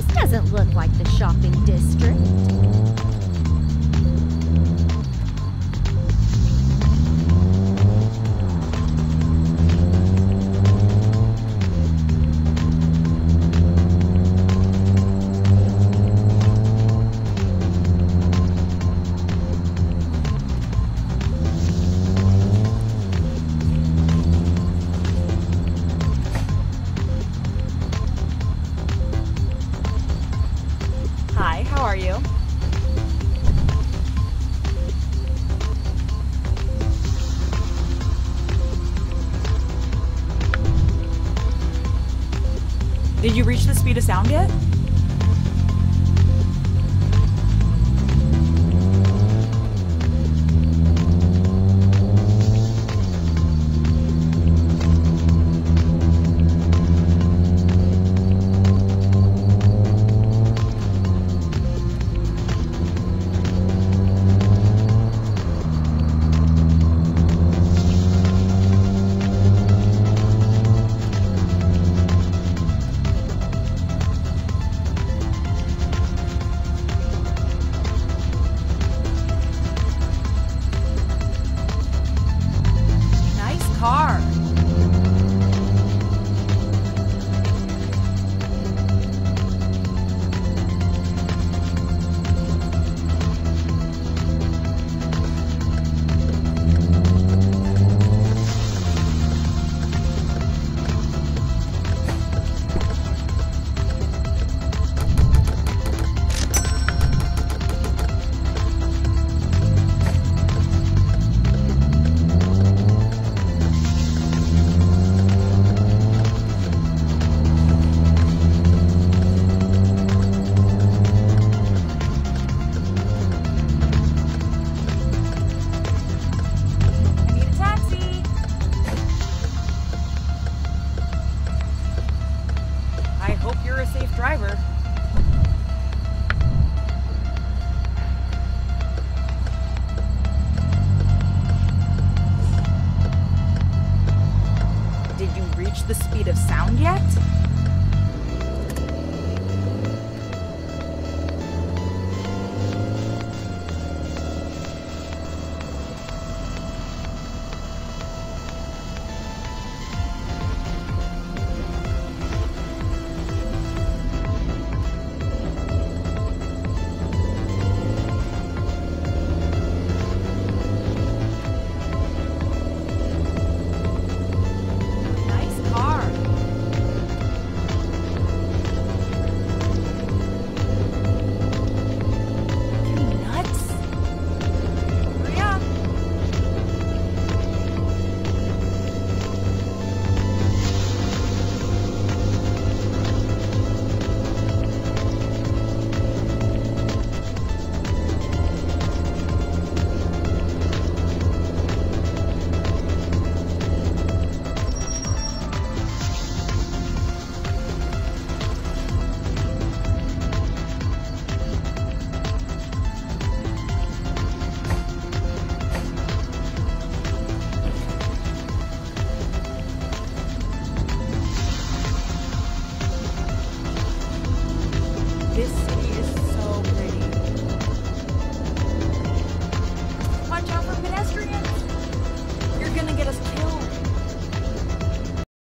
This doesn't look like the shopping district. Hi, how are you? Did you reach the speed of sound yet? Nice car. I need a taxi. I hope you're a safe driver. Did you reach the speed of sound yet? Nice car. You nuts? Hurry up. This